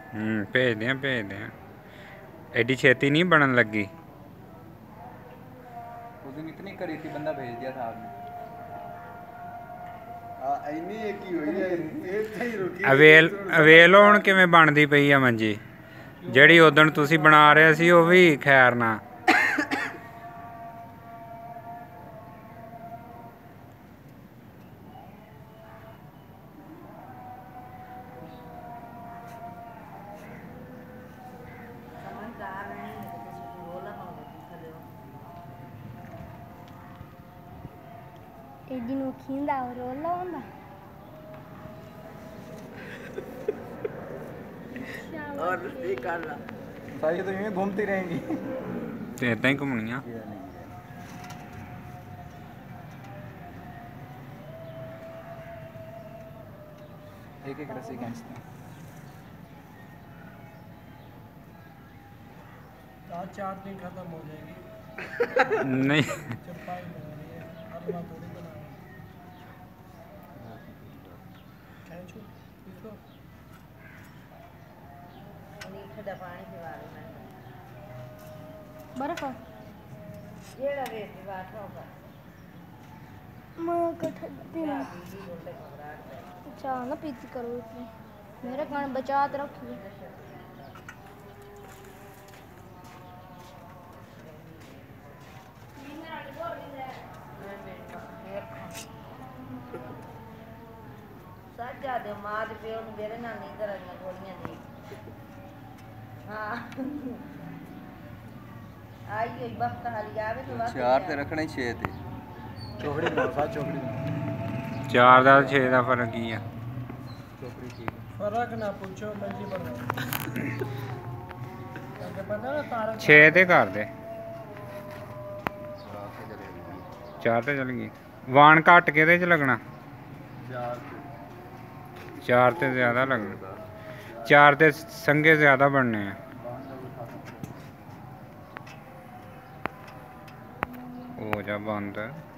भेज दें। एडी छेती नहीं बनन लगी। उस दिन इतनी करी थी, बंदा भेज दिया था आपने। अवेल हुण किवें बनदी पई आ मंजी, जिहड़ी उदण तुसीं बना रहे सी वो भी खैर ना। एडी नोखींदा रोला होंदा। और सारी तो यूं घूमती रहेंगी। ते इदां ही घूमनियां। एक एक रस्सी खींचते हैं। 4 दिन खत्म हो जाएगी। नहीं चपाई बना रही है, हलवा थोड़ी बना रही है। खींचो इसको। बर्फ पीना चाह ना पीती करो इतनी, मेरे खाने बचा तो रखिए। चार ते रखने 6 थे। चौकड़ी बनाओ, साथ चौकड़ी बनाओ। 4 दा 6 दा फर्क ही है। चौकड़ी ठीक है। फर्क ना पूछो, मर्जी बनाओ। पता ना तारा 6 ते कर दे। 4 ते चल गई। वाण घट के च लगना। 4 ते ज़्यादा लगना। 4 ते संगे ज़्यादा बनने हैं। हो जा बंद।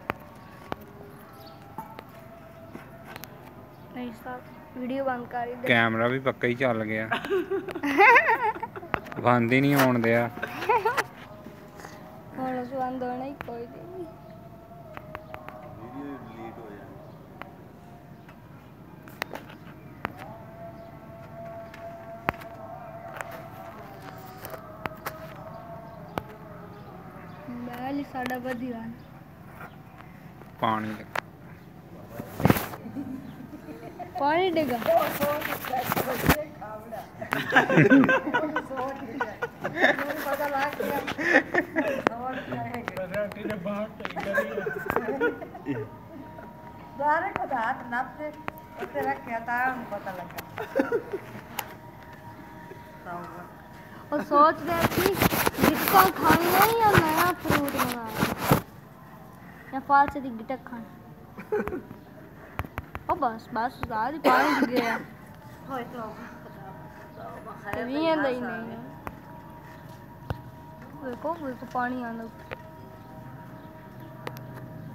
नहीं साहब, वीडियो बंद कर दे। कैमरा भी पक्का ही चल गया। बंद ही नहीं होने दिया। हुण उस बंद होना ही कोई नहीं। बैल साडा वधिया पानी पानी डिगा। और सोच रहे थी गिटका खानी है या नया फ्रूट मंगाना या फल से गिटक खाना। ओ बस बस सारी पानी डिग गया। नहीं देखो पानी आना।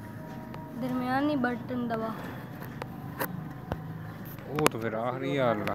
दरमियानी बटन दबा। वो तो फिर आखिरी हाल।